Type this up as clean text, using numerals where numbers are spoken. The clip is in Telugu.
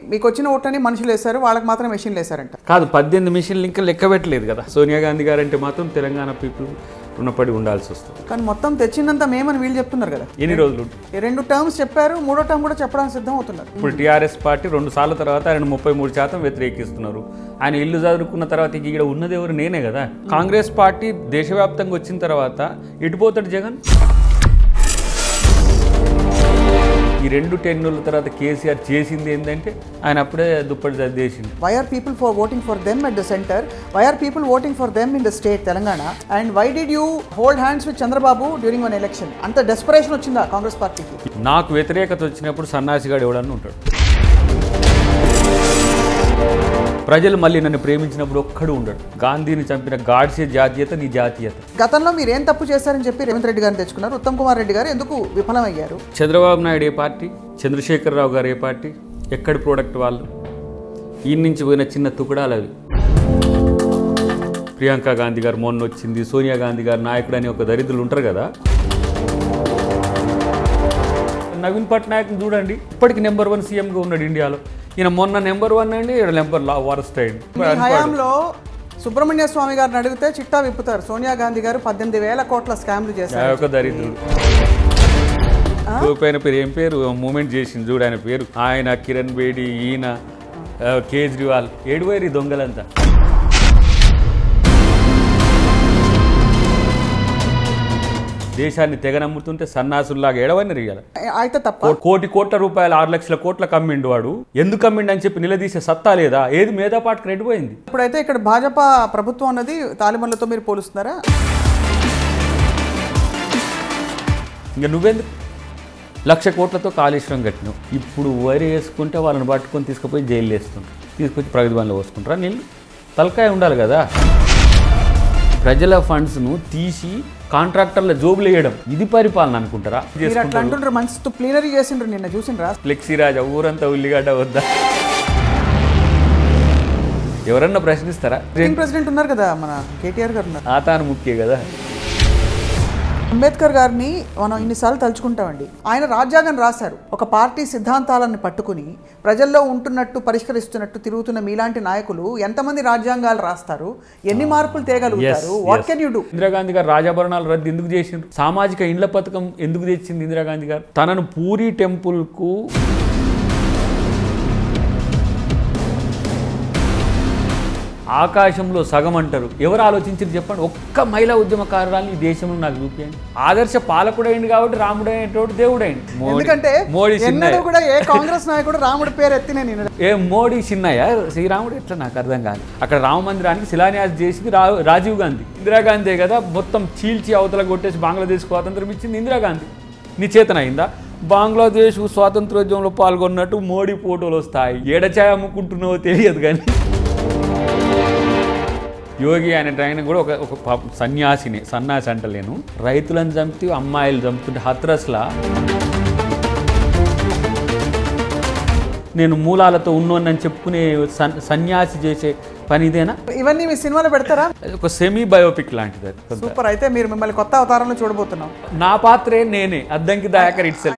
మీకు వచ్చిన ఓట్లని మనుషులు వేశారు, వాళ్ళకి మాత్రం మెషిన్లు వేశారంట. కాదు, 18 మెషిన్లు ఇంకా లెక్క పెట్టలేదు కదా. సోనియా గాంధీ గారు అంటే మాత్రం తెలంగాణ పీపుల్ రుణపడి ఉండాల్సి వస్తుంది. కానీ మొత్తం తెచ్చిందంతా మేమని వీళ్ళు చెప్తున్నారు కదా. ఎన్ని రోజులు 2 టర్మ్స్ చెప్పారు, 3వ టర్మ్ కూడా చెప్పడానికి సిద్ధం అవుతున్నారు. ఇప్పుడు టీఆర్ఎస్ పార్టీ 2 సార్ల తర్వాత ఆయన 33% వ్యతిరేకిస్తున్నారు. ఆయన ఇల్లు చదువుకున్న తర్వాత ఇక్కడ ఉన్నది ఎవరు? నేనే కదా. కాంగ్రెస్ పార్టీ దేశవ్యాప్తంగా వచ్చిన తర్వాత ఎటుపోతాడు జగన్? ఈ 2 టెన్నుల తర్వాత కేసీఆర్ చేసింది ఏంటంటే ఆయన అప్పుడే దుప్పటి చదివేసింది. Why are people for voting for them at the center? Why are people voting for them in the state Telangana? And why did you hold hands with Chandrababu during one election? అంత డెస్పరేషన్ వచ్చిందా కాంగ్రెస్ పార్టీకి? నాకు వ్యతిరేకత వచ్చినప్పుడు సన్నాసిగాడు ఎవడన్నా ఉంటాడు. ప్రజలు మళ్ళీ నన్ను ప్రేమించినప్పుడు ఒక్కడు ఉండడు. గాంధీని చంపిన గాడ్సే జాతీయత నీ జాతీయత. గతంలో మీరు ఏం తప్పు చేశారని చెప్పి రేవంత్ రెడ్డి గారిని తెచ్చుకున్నారు, ఉత్తమ్ కుమార్ రెడ్డి గారు ఎందుకు విఫలమయ్యారు? చంద్రబాబు నాయుడు ఏ పార్టీ, చంద్రశేఖరరావు గారు ఏ పార్టీ, ఎక్కడి ప్రోడక్ట్ వాళ్ళు? ఈ నుంచి పోయిన చిన్న తుకడాలు అవి. ప్రియాంక గాంధీ గారు మొన్న వచ్చింది, సోనియా గాంధీ గారు నాయకుడు అని ఒక దరిద్రులు ఉంటారు కదా. నవీన్ పట్నాయక్ చూడండి, ఇప్పటికి నెంబర్ 1 సీఎంగా ఉన్నాడు ఇండియాలో. ఈయన మొన్న నెంబర్ 1 అండి, నెంబర్ వరస్ట్ అయింది. హయాంలో సుబ్రహ్మణ్య స్వామి గారిని అడిగితే చిట్టా విప్పుతారు. సోనియా గాంధీ గారు 18,000 కోట్ల స్కామ్లు చేశారు. ఒక దరిద్రుడు ఆయన పేరు ఏం పేరు మూమెంట్ చేసింది చూడు, ఆయన పేరు. ఆయన కిరణ్ బేడి, ఈయన కేజ్రీవాల్, ఏడువేరి దొంగలంతా. దేశాన్ని తెగనమ్ముతుంటే సన్నాసుల్లాగా ఏడవని రియాలి. అయితే తప్ప కోట్ల రూపాయలు 6 లక్షల కోట్లకు అమ్మిండు వాడు. ఎందుకు అమ్మిండు అని చెప్పి నిలదీసే సత్తా లేదా? ఏది మేధాపాటుకు రెడ్డిపోయింది. ఇప్పుడైతే ఇక్కడ భాజపా ప్రభుత్వం అన్నది తాలిబాన్లతో మీరు పోలుస్తున్నారా? ఇంకా నువ్వెందుకు 1,00,000 కోట్లతో కాళేశ్వరం కట్టినావు. ఇప్పుడు వరి వేసుకుంటే వాళ్ళని పట్టుకొని తీసుకుపోయి జైలు వేస్తుంటారు, తీసుకొచ్చి ప్రగతి భవన్లో పోసుకుంటారా? నీళ్ళు తలకాయ ఉండాలి కదా. ప్రజల ఫండ్స్ను తీసి కాంట్రాక్టర్ల జోబులు వేయడం ఇది పరిపాలన అనుకుంటారా? మంచి ప్లీనరీ చేసిండ్రు, నిన్న చూసిండ్రా? ఫ్లెక్సీ రాజా ఊరంతా ఉల్లిగడ్డ వద్దా? ఎవరన్నా ప్రశ్నిస్తారా? ప్రెసిడెంట్ ఉన్నారు కదా, మన కేటీఆర్ గారు ఉన్నారు. ఆతాను ముఖ్య కదా. అంబేద్కర్ గారిని మనం ఇన్నిసార్లు తలుచుకుంటామండి. ఆయన రాజ్యాంగం రాశారు. ఒక పార్టీ సిద్ధాంతాలను పట్టుకుని ప్రజల్లో ఉంటున్నట్టు పరిష్కరిస్తున్నట్టు తిరుగుతున్న మీలాంటి నాయకులు ఎంతమంది రాజ్యాంగాలు రాస్తారు? ఎన్ని మార్పులు తేగలుగుతారు? What can you do? Indira Gandhi గారు రాజాభరణాలు రద్దు ఎందుకు చేసిండ్రు? సామాజిక ఇండ్ల పథకం ఎందుకు తెచ్చింది ఇందిరాగాంధీ గారు? తనను పూరీ టెంపుల్కు ఆకాశంలో సగం అంటారు. ఎవరు ఆలోచించారు చెప్పండి? ఒక్క మహిళా ఉద్యమకారురాలు ఈ దేశంలో నాకు చూపించండి. ఆదర్శ పాలకుడైంది కాబట్టి రాముడు అయినటువంటి దేవుడైంది. ఎందుకంటే మోడీ చిన్నయ్య కూడా ఏ కాంగ్రెస్ నాయకుడు రాముడి పేరు ఎత్తినే ఏ మోడీ చిన్నయ్య శ్రీరాముడు ఎట్లా నాకు అర్థం కాదు. అక్కడ రామ మందిరానికి శిలాన్యాసం చేసింది రాజీవ్ గాంధీ. ఇందిరాగాంధీ కదా మొత్తం చీల్చి అవతల కొట్టేసి బంగ్లాదేశ్ స్వాతంత్రం ఇచ్చింది ఇందిరాగాంధీ. నీ చేతన అయిందా? బంగ్లాదేశ్ స్వాతంత్రోద్యమంలో పాల్గొన్నట్టు మోడీ ఫోటోలు వస్తాయి. ఏడచాయ అమ్ముకుంటున్నావో తెలియదు కానీ యోగి ఆయన కూడా ఒక సన్యాసి అంటలేను. రైతులను చంపుతూ అమ్మాయిలు చంపుతుంటే హత్రస్లా నేను మూలాలతో ఉన్నోన్నని చెప్పుకునే సన్యాసి చేసే పని ఇదేనా? ఇవన్నీ మీ సినిమాలో పెడతారా? ఒక సెమీ బయోపిక్ లాంటిది. సూపర్. అయితే మీరు మిమ్మల్ని కొత్త అవతారంలో చూడబోతున్నాం. నా పాత్రే నేనే, అద్దంకి దయాకర్ ఇట్సెల్ఫ్.